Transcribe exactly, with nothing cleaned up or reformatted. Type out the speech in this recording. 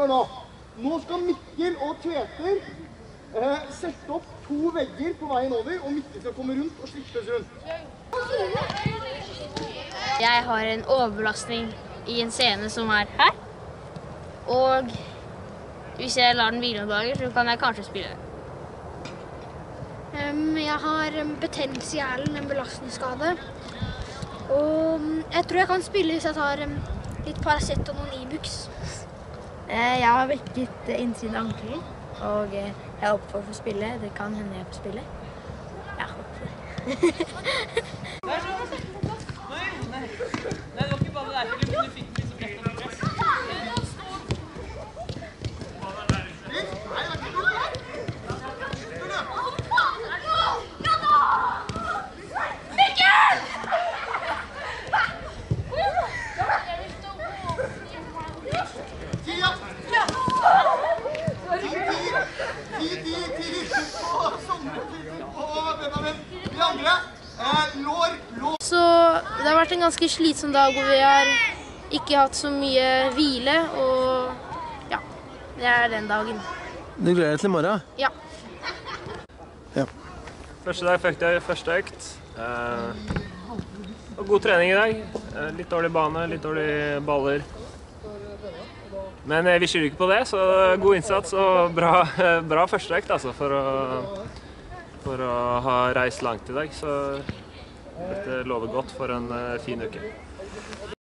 hør nå. Nå skal Mikkel og Tveter eh, sette opp to vegger på veien over, og Mikkel skal komme rundt og slippes rundt. Jeg har en overbelastning i en scene som er her. Og hvis jeg lar den hvile noen dager, så kan jeg kanskje spille det. Um, jeg har betennelse i hjernen, en belastningsskade. Og jeg tror jeg kan spille hvis jeg tar um, litt Paracet og noen Ibux. Jeg har vekket innsiden av ankelen, og jeg er oppe for å få spille. Det kan hende jeg får spille. Jeg håper det. Nei, det var ikke bare det der, men du fikk liksom rett og press. Så det har vært en ganske slitsom dag hvor vi har ikke hatt så mye hvile, og ja, det er den dagen. Du gleder deg til i morgen? Ja. Ja. Første dag fikk jeg første økt. Eh, og god trening i dag. Eh, litt dårlig bane, litt dårlig baller. Men vi skylder ikke på det, så god innsats og bra, bra første økt altså, for, å, for å ha reist langt i dag. Så dette lover godt for en fin uke.